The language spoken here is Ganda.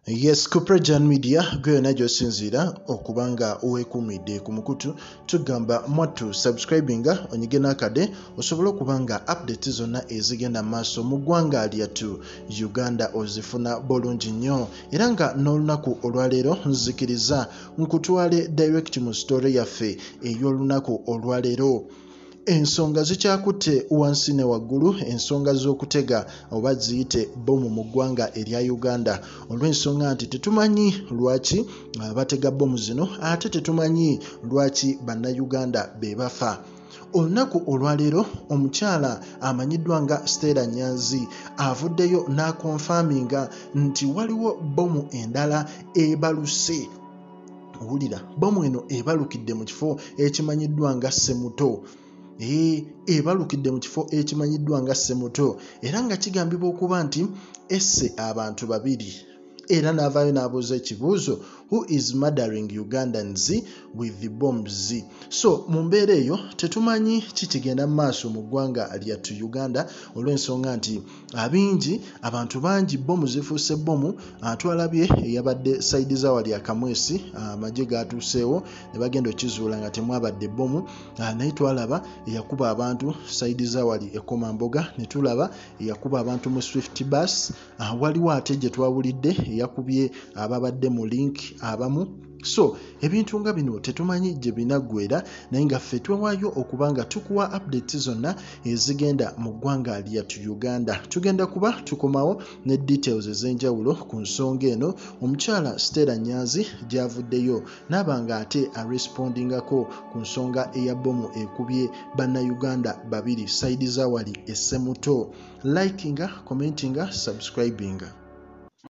Yes, ku PROJOURN media gwe najo sinzira okubanga owekumide ku mukutu tugamba mwatu subscribinga onyigena kade osobola okubanga update zonna ezigenda maaso mu ggwanga lyattu Uganda ozifuna bulungi nnyo era nga n'olunaku olwaleero nzikiriza nkutwale direct mu story yaffe ey'olunaku olwaleero. Ensonga zikyakutte wansi ne waggulu, ensonga z'okutega oba ziyite bomu mu ggwanga erya Uganda olw'ensonga nti tetumanyi lwaki batega bomu zino ate tetumanyi lwaki bannayuganda be bafa. Olunaku olwaleero omukyala amanyiddwa nga Stella Nyanzi avuddeyo n'akonfaminga nti waliwo bomu endala ebaluse. Owulira, bomu eno ebalukidde mu kifo ekimanyiddwa nga semuto. Ebalukidde mu kifo ekimanyiddwa nga semuto era nga kigambibwa okuba nti esse abantu babiri era n'avaayo n'abuuza ekibuuzo, who is murdering Ugandans with the bombs? So mu mbeera eyo tetumanyi kikigenda mu maaso mu ggwanga lyattu Uganda olw'ensonga nti abantu bangi bomu zifuuse bomu. Twalabye eyabadde sayidi za wali akamwesi amagye gatuuseewo ne bagenda okizuula nga temwabadde bomu, naye twalaba eyakuba abantu sayidi za wali ekomamboga, ne tulaba eyakuba abantu mu Swift bus, waliwo ate gye twawulidde yakubye ababadde mu link abamu. So ebintu nga bino tetumanyi gye binaggwera, naye nga ffe twewaayo okuba nga tukuwa update zonna ezigenda mu ggwanga lyattu Uganda. Tugenda kuba tukomawo ne details ez'enjawulo ku nsonga eno omukyala Stella Nyanzi gy'avuddeyo n'abanga ate arespondingako ku nsonga eya bomu ekubye bannayuganda babiri sayidi za wali essemuto. Likinga, commentinga, subscribinga.